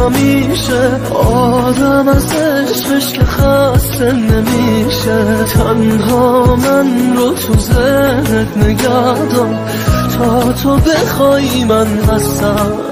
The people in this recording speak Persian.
میشه، آدم از عشقش که خسته نمیشه. تنها من رو تو ذهنت نگه دار، تا تو بخوای من هستم.